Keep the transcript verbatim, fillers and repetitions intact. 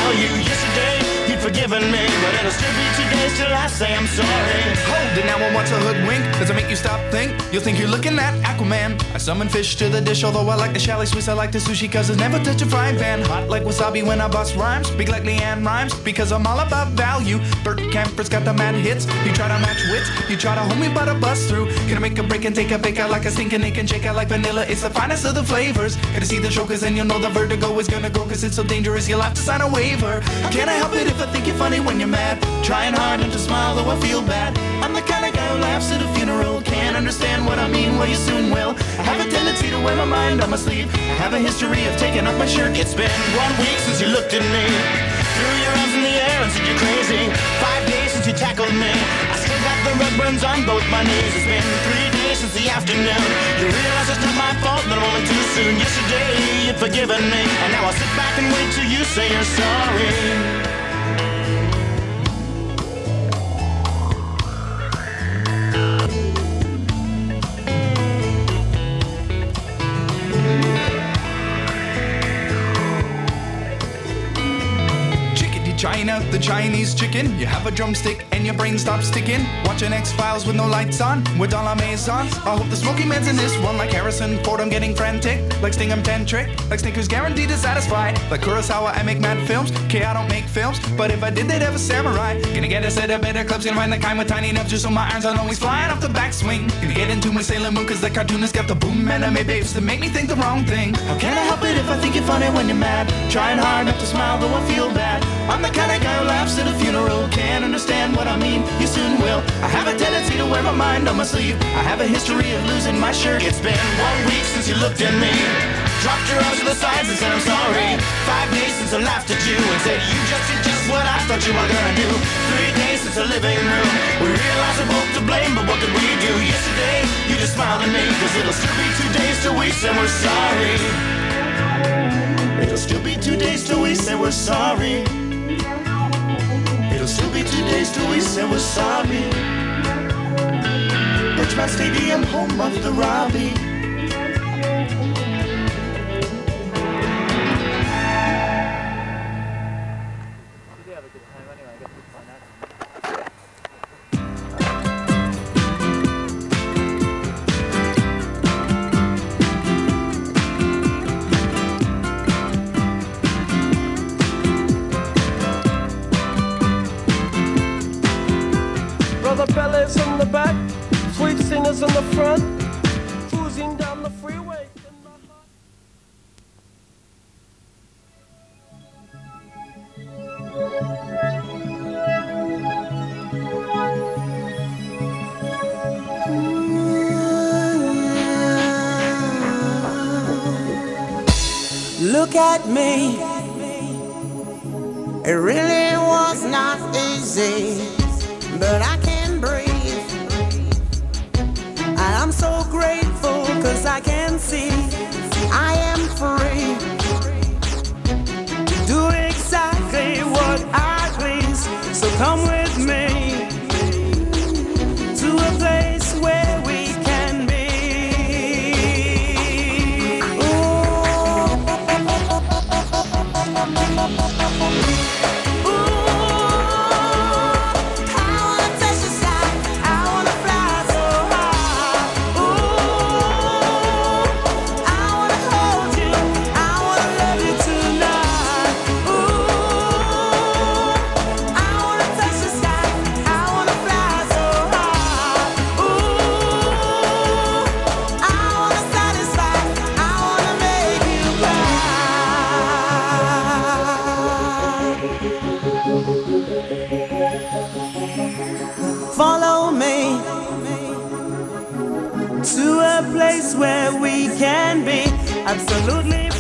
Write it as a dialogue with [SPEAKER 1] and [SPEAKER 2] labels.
[SPEAKER 1] tell you yesterday you'd forgiven me, but it'll still be two days till I say I'm sorry.
[SPEAKER 2] Hold it now, I want to hoodwink. Does it make you stop think? You'll think you're looking at Aquaman. I summon fish to the dish, although I like the chalet Swiss, I like the sushi, cause it's never touch a frying pan. Hot like wasabi when I bust rhymes, speak like Leanne rhymes, because I'm all about value. Bert Camper's got the mad hits. You try to match wits, you try to hold me but I bust through. Gonna make a break and take a bake out like a stinking ink and shake out like vanilla. It's the finest of the flavors. Gotta see the show cause then you'll know the vertigo is gonna go, cause it's so dangerous you'll have to sign a waiver. Can't I help it if I think you're funny when you're mad? Trying hard not to smile though I feel bad. I'm the kind of guy who laughs at a funeral. Can't understand what I mean, well you soon will. I have a tendency to wear my mind on my sleeve. I have a history of taking off my shirt. It's been one week since you looked at me, threw your arms in the air and said you're crazy. Five days since you tackled me, I still got the red burns on both my knees. It's been three days since the afternoon. You realize it's not my fault, but I'm only too soon. Yesterday you'd forgiven me, and now I'll sit back and wait till you say you're sorry. China, the Chinese chicken. You have a drumstick and your brain stops ticking. Watching X-Files with no lights on, with all our maisons. I hope the smoky man's in this one. Like Harrison Ford, I'm getting frantic. Like Sting, I'm tantric. Like Snickers, guaranteed to satisfy. Like Kurosawa, I make mad films. Okay, I don't make films, but if I did, they'd have a samurai. Gonna get a set of better clubs. Gonna find the kind with tiny nubs, just so my irons aren't always flying off the backswing. Gonna get into my Sailor Moon, cause the cartoonist got the boom anime babes to make me think the wrong thing. How can I help it if I think you're funny when you're mad? Trying hard not to smile, though I feel bad. I'm the kind of guy who laughs at a funeral. Can't understand what I mean, you soon will. I have a tendency to wear my mind on my sleeve. I have a history of losing my shirt. It's been one week since you looked at me, dropped your arms to the sides and said I'm sorry. Five days since I laughed at you and said you just did just what I thought you were gonna do. Three days since the living room, we realized we're both to blame, but what did we do? Yesterday, you just smiled at me, cause it'll still be two days till we say we're sorry. It'll still be two days till we say we're sorry. It'll still be two days till we say we're sorry. Birchmount Stadium, home of the Robbie.
[SPEAKER 3] Brother Bellas in the back, sweet singers in the front, cruising down the freeway.
[SPEAKER 4] Look at me, it really was not easy, but I can breathe. And I'm so grateful cause I can see I am free to do exactly what I please. So come with me to a place where we can be. Ooh. Follow me to a place where we can be absolutely